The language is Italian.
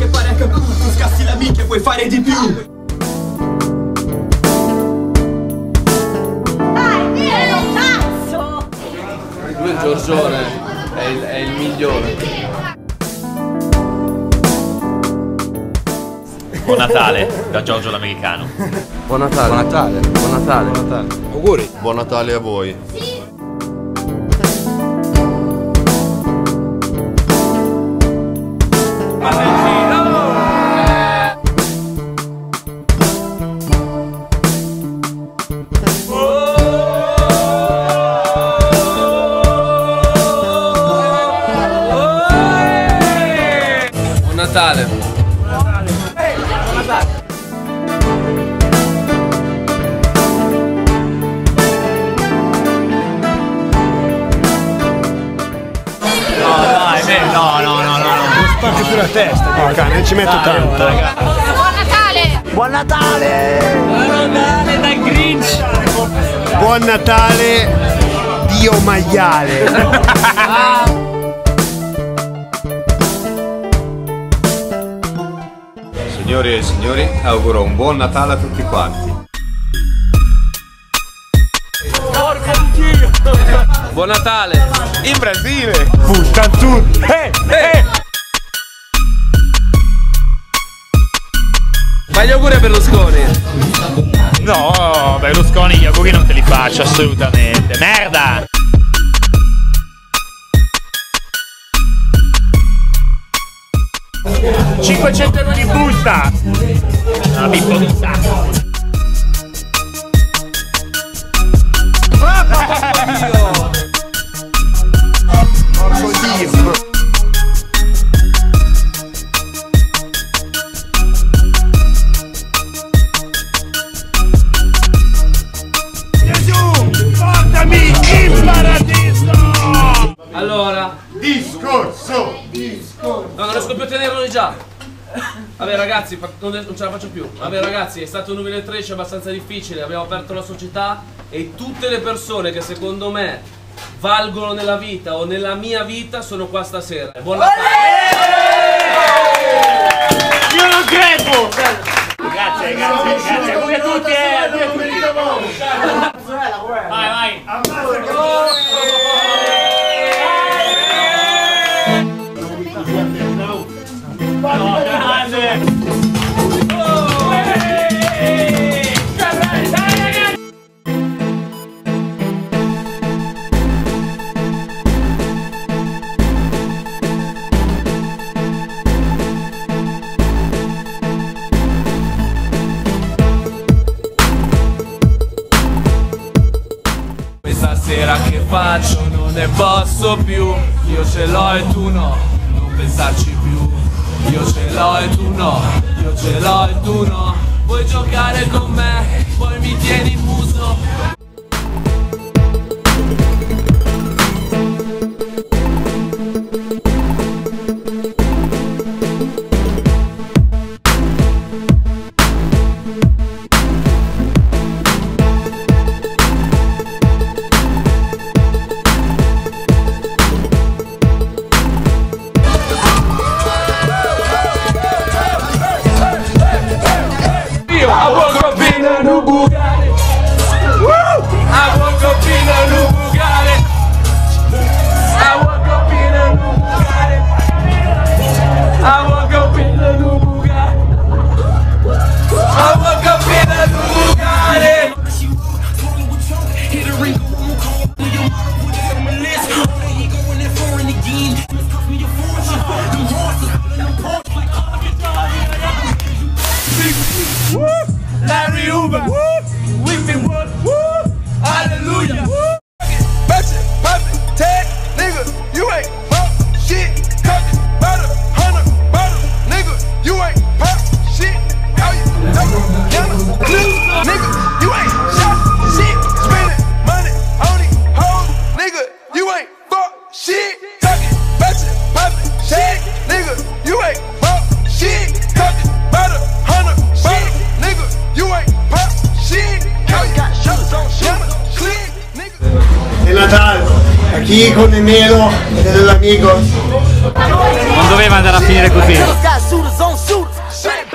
che pare che tu scassi la minchia, puoi fare di più. Lui è Giorgione, è il migliore. Buon Natale da Giorgio l'americano. Buon Natale. Buon Natale. Buon Natale. Buon Natale. Auguri. Buon Natale a voi. Buon Natale. Buon Natale. No. Spacchi sulla testa. No, cane, ci metto tanto. Buon Natale! Buon Natale! Buon Natale dal Grinch. Buon Natale, Dio maiale! Signori e signori, auguro un buon Natale a tutti quanti. Buon Natale. In Brasile! Puttana tu! Fai gli auguri a Berlusconi. No, Berlusconi gli auguri non te li faccio assolutamente. Merda! €500 di busta! Una pippolita! Porco Dio! Gesù, portami in paradiso! Allora. Discorso! No, non riesco più a tenerlo già. Vabbè ragazzi, non ce la faccio più. Vabbè ragazzi, è stato un 2013 abbastanza difficile. Abbiamo aperto la società e tutte le persone che secondo me valgono nella vita o nella mia vita sono qua stasera. Buon Natale! Io non crepo! Grazie, auguri a tutti! Vai! Questa sera che faccio non ne posso più. Io ce l'ho e tu no, non pensarci più. Io ce l'ho e tu no, io ce l'ho e tu no. Vuoi giocare con me, poi mi tieni in muso. I woke up in a new Bugatti. I woke up in a new Bugatti. I woke up in a new Bugatti. I woke up in a new Bugatti. I woke up in a new Bugatti. Larry Hoover, Whipping Wood, hallelujah. Batch it, pop it, tag, nigga, you ain't pop shit. Cut it, butter, 100 butter, nigga, you ain't pop shit. How you never, nigga, you ain't shot shit. Spending money on these hoes, nigga, you ain't fuck shit. Tuck it, batch it, pop it, tag, nigga, you ain't pop shit. Cut it, butter, 100 butter, nigga, you ain't pop Chi con il nero dell'amico? Non doveva andare a finire così.